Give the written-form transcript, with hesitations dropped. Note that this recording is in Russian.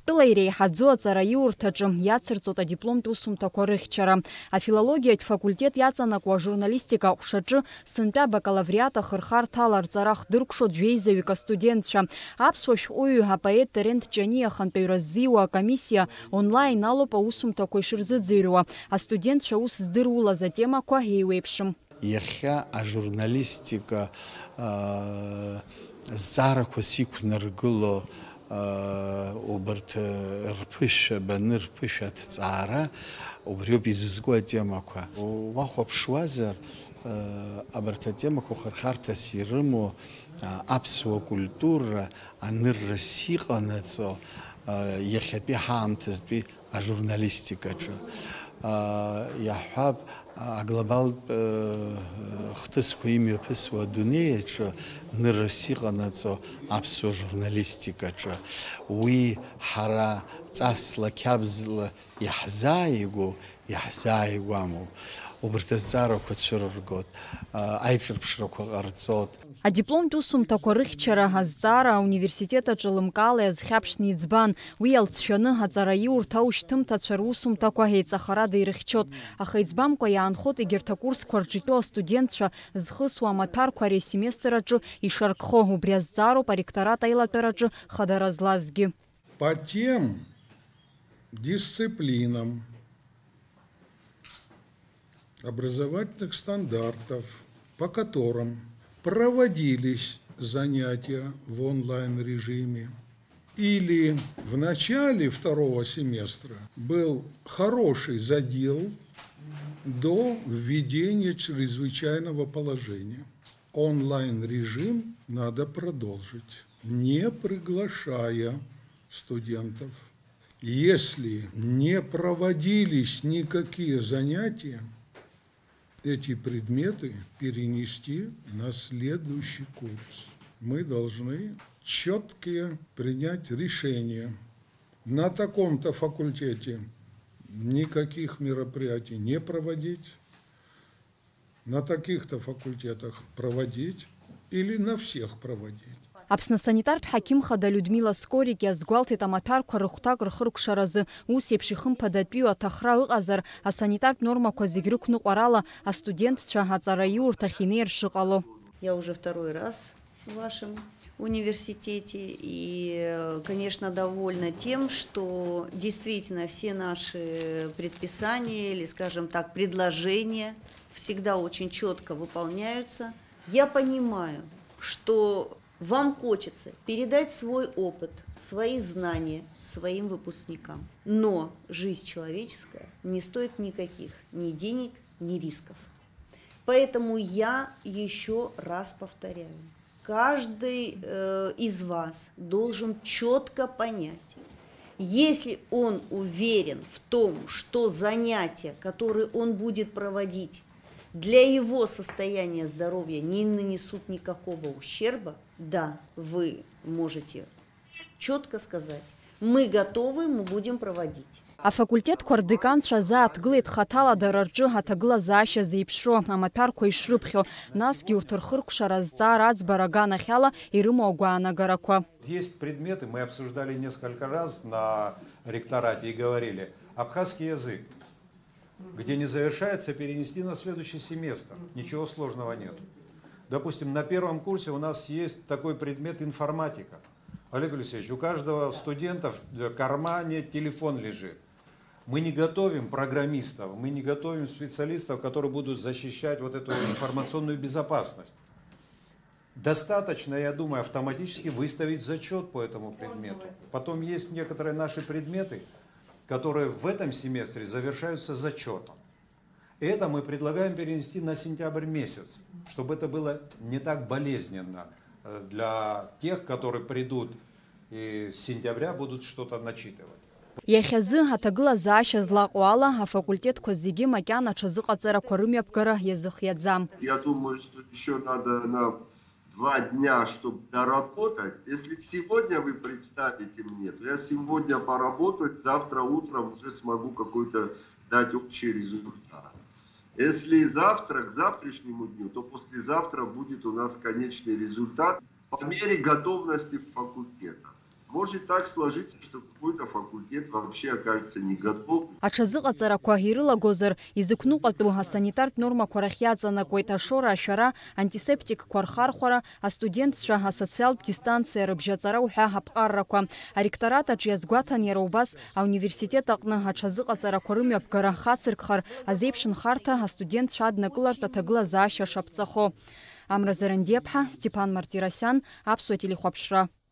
Урыстәыла иреиҳаӡоу аҵараиурҭаҿы иацырҵоит адипломтә усумҭақәа рыхьчара. Афилологиатә факультет иаҵанакуа ажурналистика аҟәшаҿы сынтәа бакалавриат ахырхарҭала рҵара хдыркәшо жәеизаҩык астудентцәа. Аԥсуа шәҟәыҩҩы апоет Терент Ҷани ахантәаҩра ззиуа акомиссиа онлайн алоуп аусумҭақәа ишырзыӡырҩуа. Астудентцәа ус здырулаз атемақәа еиуеиԥшым. Иахьа ажурналистика зҵаарақәа сиқәнаргыло убарҭ рԥышәа баны рԥышәа аҭҵаара убриоуп изызку атемақәа. Уахәаԥшуазар абарҭ атемақәа хырхарҭас ирымоу аԥсуа культура аныррас иҟанаҵо иахьатәи ҳаамҭазтәи ажурналистикаҿы. Иаҳҳәап аглобалтә хҭысқәа имҩаԥысуа адунеиаҿы ныррас иҟанаҵо аԥсуа журналистикаҿы. Уи ҳара ҵасла қьабзла иаҳзааигәамоуп. Убарҭ азҵаарақәа цәырыргоит, аиҿырԥшрақәа ҟарҵоит. Адипломтә усумҭақәа рыхьчара азҵаара ауниверситет аҿы лымкаала иазхьаԥшны иӡбан. Уи алҵшәаны аҵараиурҭ аушьҭымҭацәа русумҭақәа еиҵахарада ирыхьчоит. Аха иӡбамкәа иаанхоит егьырҭ акурсқәа рҿы итәоу астудентцәа зхысуа амаҭәарқәа ари асеместр аҿы ишаркхо. Убри азҵаароуп аректорат аилатәараҿы хадара злазгьы. По тем дисциплинам образовательных стандартов, по которым проводились занятия в онлайн-режиме, или в начале второго семестра был хороший задел до введения чрезвычайного положения. Онлайн-режим надо продолжить, не приглашая студентов. Если не проводились никакие занятия, эти предметы перенести на следующий курс. Мы должны четкие принять решения. На таком-то факультете никаких мероприятий не проводить, на таких-то факультетах проводить или на всех проводить. Аԥсны санитартә ҳақьымхада Людмила Скорик иазгәалҭеит амаҭәарқәа рыхәҭак рхыркәшаразы. Ус еиԥш ихымԥадатәиу аҭахра ыҟазар, асанитартә нормақәа зегь рықәныҟәарала астудентцәа аҵараиурҭахь инеир шыҟало. Я уже второй раз в вашем университете и, конечно, довольна тем, что действительно все наши предписания или, скажем так, предложения всегда очень четко выполняются. Я понимаю, что вам хочется передать свой опыт, свои знания своим выпускникам. Но жизнь человеческая не стоит никаких ни денег, ни рисков. Поэтому я еще раз повторяю. Каждый из вас должен четко понять, если он уверен в том, что занятия, которые он будет проводить, для его состояния здоровья не нанесут никакого ущерба, да, вы можете четко сказать, мы готовы, мы будем проводить. Афакультеҭқәа рдеканцәа зааҭгылеит хаҭаладара рҿы аҭагылазаашьа зеиԥшроу амаҭәарқәа ишрыԥхьо, насгьы урҭ рхыркәшара азҵаара аӡбара аганахьала ирымоу агәаанагарақәа. Есть предметы, мы обсуждали несколько раз на ректорате и говорили, абхазский язык, где не завершается, перенести на следующий семестр. Ничего сложного нет. Допустим, на первом курсе у нас есть такой предмет информатика. Олег Алексеевич, у каждого студента в кармане телефон лежит. Мы не готовим программистов, мы не готовим специалистов, которые будут защищать вот эту информационную безопасность. Достаточно, я думаю, автоматически выставить зачет по этому предмету. Потом есть некоторые наши предметы, которые в этом семестре завершаются зачетом. И это мы предлагаем перенести на сентябрь месяц, чтобы это было не так болезненно для тех, которые придут и с сентября будут что-то начитывать. Иахьазы аҭагылазаашьа злаҟоу ала афакультетқәа зегьы макьана аҽазыҟаҵарақәа рымҩаԥгара иазыхиаӡам. Я думаю, что еще надо на 2 дня, чтобы доработать. Если сегодня вы представите мне, то я сегодня поработаю, завтра утром уже смогу какой-то дать общий результат. Если завтра, к завтрашнему дню, то послезавтра будет у нас конечный результат по мере готовности факультета. Может так сложиться, что какой-то факультет вообще окажется не готов. Аҽазыҟаҵарақәа ирылагозар, изықәныҟәатәу асанитартә нормақәа рахь иаҵанакуеит ашора, ашәара, антисептикқәа рхархәара, астудентцәа асоциалтә дистанциа рыбжьаҵара уҳәа аԥҟаррақәа. Аректоратаҿ иазгәаҭан иара убас ауниверситет аҟны аҽазыҟаҵарақәа рымҩаԥгара хацыркхар, азеиԥшнхарҭа астудентцәа аднакылартә аҭагылазаашьа шаԥҵахо. Амра Зарандиаԥҳа, Степан Мартиросиан, Аԥсуа телехәаԥшра.